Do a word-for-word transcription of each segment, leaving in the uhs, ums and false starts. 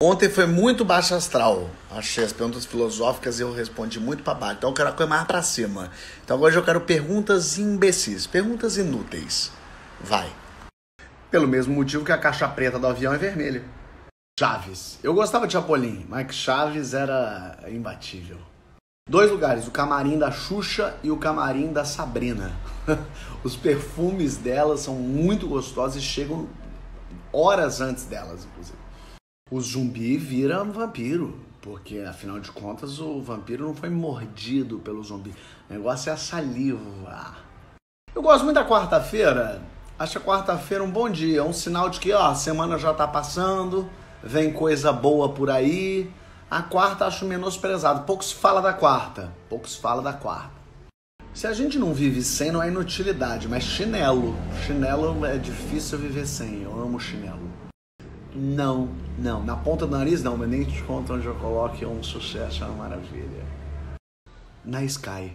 Ontem foi muito baixo astral. Achei as perguntas filosóficas e eu respondi muito pra baixo. Então eu quero a coisa mais pra cima. Então hoje eu quero perguntas imbecis, perguntas inúteis. Vai. Pelo mesmo motivo que a caixa preta do avião é vermelha. Chaves. Eu gostava de Chapolin, mas Chaves era imbatível. Dois lugares, o camarim da Xuxa e o camarim da Sabrina. Os perfumes delas são muito gostosos e chegam horas antes delas, inclusive. O zumbi vira um vampiro, porque afinal de contas o vampiro não foi mordido pelo zumbi. O negócio é a saliva. Eu gosto muito da quarta-feira. Acho a quarta-feira um bom dia, é um sinal de que ó, a semana já tá passando, vem coisa boa por aí. A quarta acho menosprezado. Pouco se fala da quarta. Pouco se fala da quarta. Se a gente não vive sem, não é inutilidade, mas chinelo. Chinelo é difícil viver sem. Eu amo chinelo. Não, não. Na ponta do nariz não, mas nem te conto onde eu coloco, é um sucesso, é uma maravilha. Na Sky.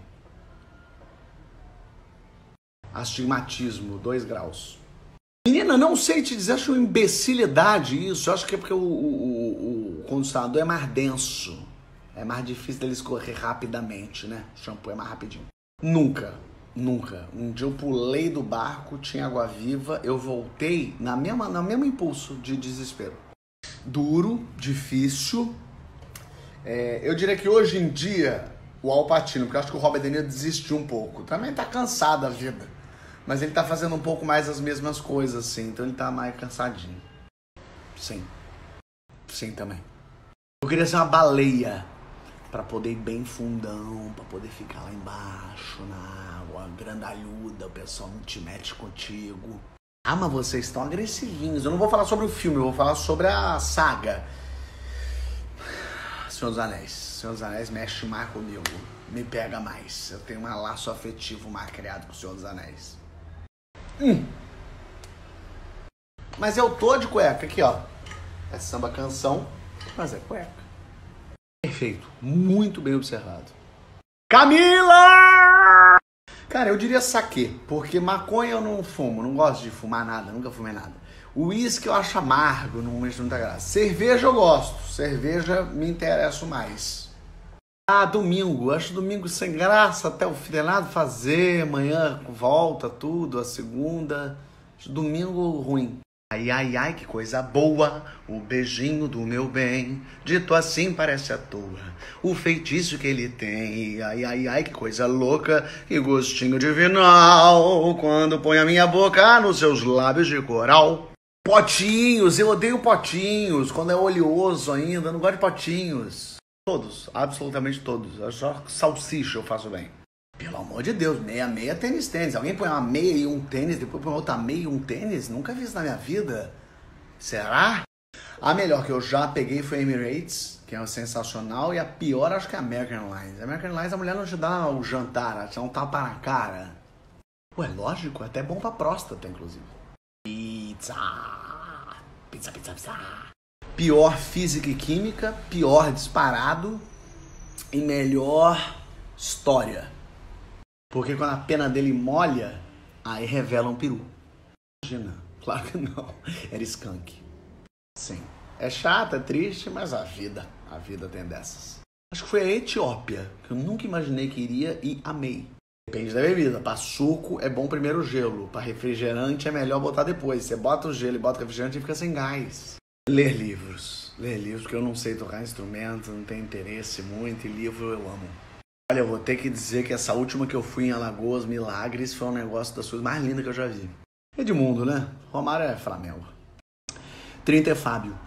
Astigmatismo, dois graus. Menina, não sei te dizer, acho uma imbecilidade isso. Eu acho que é porque o, o, o, o condicionador é mais denso. É mais difícil dele escorrer rapidamente, né? O shampoo é mais rapidinho. Nunca, nunca. Um dia eu pulei do barco, tinha água viva, eu voltei na mesma, no mesmo impulso de desespero. Duro, difícil. É, eu diria que hoje em dia, o Al Pacino, porque eu acho que o Robert De Niro desistiu um pouco. Também tá cansado da vida. Mas ele tá fazendo um pouco mais as mesmas coisas, assim. Então ele tá mais cansadinho. Sim. Sim, também. Eu queria ser uma baleia. Pra poder ir bem fundão. Pra poder ficar lá embaixo, na água, grandalhuda. O pessoal não te mete contigo. Ah, mas vocês estão agressivinhos. Eu não vou falar sobre o filme, eu vou falar sobre a saga. Senhor dos Anéis. Senhor dos Anéis mexe mais comigo. Me pega mais. Eu tenho um laço afetivo mais criado com o Senhor dos Anéis. Hum. Mas eu tô de cueca aqui, ó. É samba canção, mas é cueca. Perfeito. Muito bem observado. Camila! Cara, eu diria saquê, porque maconha eu não fumo, não gosto de fumar nada, nunca fumei nada. O uísque eu acho amargo, não me muita graça. Cerveja eu gosto, cerveja me interessa mais. Ah, domingo, acho domingo sem graça até o finado fazer, amanhã volta tudo, a segunda. Acho domingo ruim. Ai, ai, ai, que coisa boa, o beijinho do meu bem, dito assim parece à toa, o feitiço que ele tem. Ai, ai, ai, que coisa louca, que gostinho divinal, quando põe a minha boca nos seus lábios de coral. Potinhos, eu odeio potinhos, quando é oleoso ainda, eu não gosto de potinhos. Todos, absolutamente todos, só salsicha eu faço bem. Pelo amor de Deus, meia, meia, tênis, tênis. Alguém põe uma meia e um tênis, depois põe outra meia e um tênis? Nunca vi isso na minha vida. Será? A melhor que eu já peguei foi a Emirates, que é sensacional, e a pior acho que é a American Airlines. A American Airlines a mulher não te dá o jantar, ela te dá um tapa na cara. Pô, é lógico, é até bom pra próstata, inclusive. Pizza, pizza, pizza, pizza. Pior física e química, pior disparado e melhor história. Porque quando a pena dele molha, aí revela um peru. Imagina, claro que não. Era skunk. Sim. É chato, é triste, mas a vida, a vida tem dessas. Acho que foi a Etiópia, que eu nunca imaginei que iria e amei. Depende da bebida. Pra suco é bom primeiro o gelo. Pra refrigerante é melhor botar depois. Você bota o gelo e bota o refrigerante e fica sem gás. Ler livros. Ler livros, porque eu não sei tocar instrumento, não tenho interesse muito, e livro eu amo. Olha, eu vou ter que dizer que essa última que eu fui em Alagoas, Milagres, foi um negócio das coisas mais lindas que eu já vi. Edmundo, né? Romário é Flamengo. trinta é Fábio.